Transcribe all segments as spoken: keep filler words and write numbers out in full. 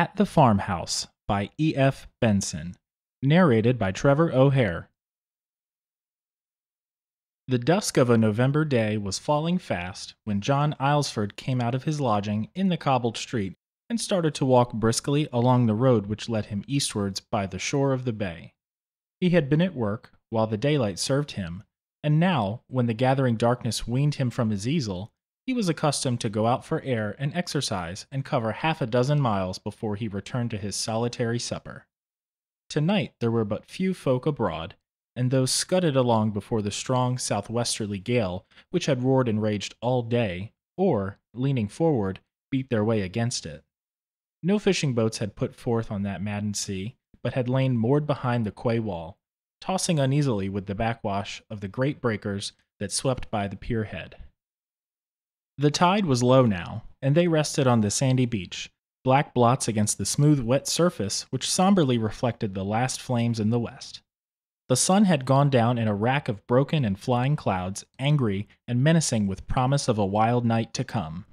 At the Farmhouse by E F Benson. Narrated by Trevor O'Hare. The dusk of a November day was falling fast when John Aylesford came out of his lodging in the cobbled street and started to walk briskly along the road which led him eastwards by the shore of the bay. He had been at work while the daylight served him, and now, when the gathering darkness weaned him from his easel, he was accustomed to go out for air and exercise and cover half a dozen miles before he returned to his solitary supper. Tonight there were but few folk abroad, and those scudded along before the strong southwesterly gale which had roared and raged all day, or, leaning forward, beat their way against it. No fishing boats had put forth on that maddened sea, but had lain moored behind the quay wall, tossing uneasily with the backwash of the great breakers that swept by the pier head. The tide was low now, and they rested on the sandy beach, black blots against the smooth wet surface which somberly reflected the last flames in the west. The sun had gone down in a rack of broken and flying clouds, angry and menacing with promise of a wild night to come.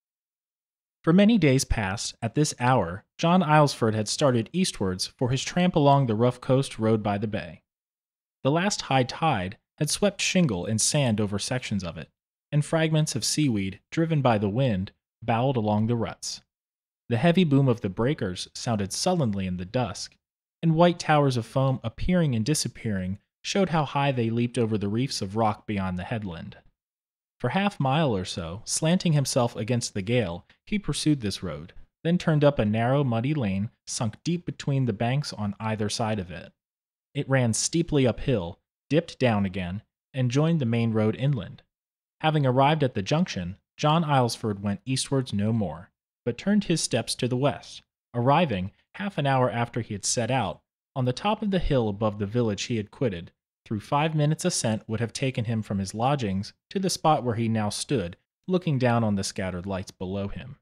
For many days past, at this hour, John Aylesford had started eastwards for his tramp along the rough coast road by the bay. The last high tide had swept shingle and sand over sections of it, and fragments of seaweed, driven by the wind, bowled along the ruts. The heavy boom of the breakers sounded sullenly in the dusk, and white towers of foam appearing and disappearing showed how high they leaped over the reefs of rock beyond the headland. For half a mile or so, slanting himself against the gale, he pursued this road, then turned up a narrow, muddy lane sunk deep between the banks on either side of it. It ran steeply uphill, dipped down again, and joined the main road inland. Having arrived at the junction, John Aylesford went eastwards no more, but turned his steps to the west, arriving, half an hour after he had set out, on the top of the hill above the village he had quitted. Through five minutes' ascent would have taken him from his lodgings to the spot where he now stood, looking down on the scattered lights below him.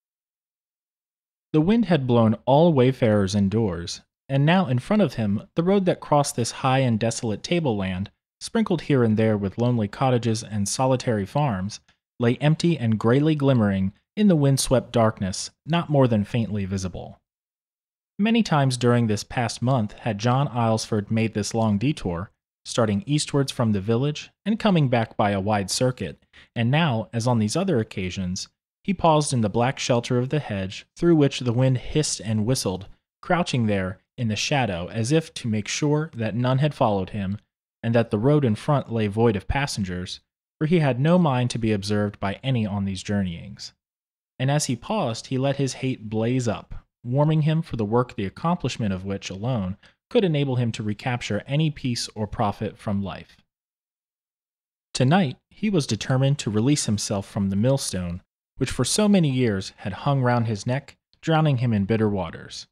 The wind had blown all wayfarers indoors, and now in front of him the road that crossed this high and desolate tableland, sprinkled here and there with lonely cottages and solitary farms, lay empty and grayly glimmering in the wind-swept darkness, not more than faintly visible. Many times during this past month had John Aylesford made this long detour, starting eastwards from the village and coming back by a wide circuit, and now, as on these other occasions, he paused in the black shelter of the hedge through which the wind hissed and whistled, crouching there in the shadow as if to make sure that none had followed him, and that the road in front lay void of passengers, for he had no mind to be observed by any on these journeyings. And as he paused, he let his hate blaze up, warming him for the work the accomplishment of which alone could enable him to recapture any peace or profit from life. Tonight, he was determined to release himself from the millstone, which for so many years had hung round his neck, drowning him in bitter waters.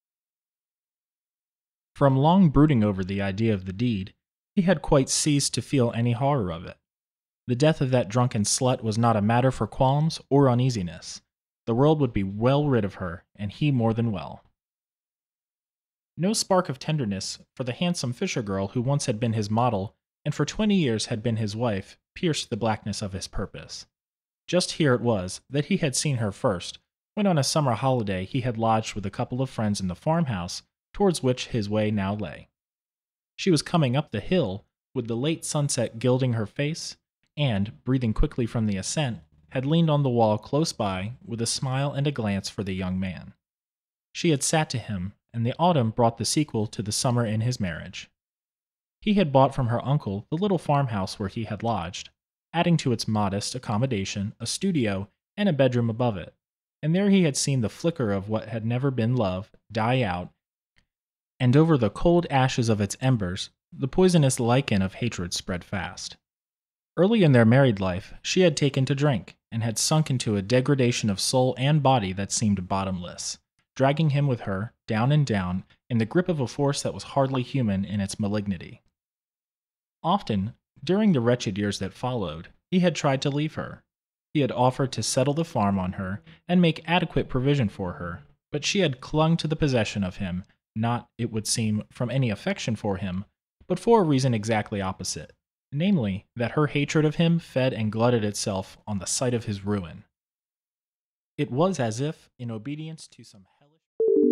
From long brooding over the idea of the deed, he had quite ceased to feel any horror of it. The death of that drunken slut was not a matter for qualms or uneasiness. The world would be well rid of her, and he more than well. No spark of tenderness for the handsome fisher girl who once had been his model, and for twenty years had been his wife, pierced the blackness of his purpose. Just here it was that he had seen her first, when on a summer holiday he had lodged with a couple of friends in the farmhouse towards which his way now lay. She was coming up the hill, with the late sunset gilding her face, and, breathing quickly from the ascent, had leaned on the wall close by with a smile and a glance for the young man. She had sat to him, and the autumn brought the sequel to the summer in his marriage. He had bought from her uncle the little farmhouse where he had lodged, adding to its modest accommodation a studio and a bedroom above it, and there he had seen the flicker of what had never been love die out, and over the cold ashes of its embers the poisonous lichen of hatred spread fast. Early in their married life, she had taken to drink, and had sunk into a degradation of soul and body that seemed bottomless, dragging him with her, down and down, in the grip of a force that was hardly human in its malignity. Often, during the wretched years that followed, he had tried to leave her. He had offered to settle the farm on her, and make adequate provision for her, but she had clung to the possession of him, not, it would seem, from any affection for him, but for a reason exactly opposite, namely, that her hatred of him fed and glutted itself on the sight of his ruin. It was as if, in obedience to some hellish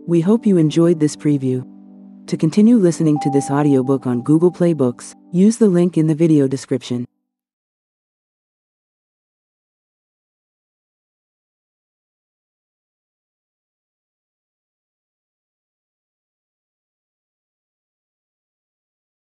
We hope you enjoyed this preview. To continue listening to this audiobook on Google Play Books, use the link in the video description.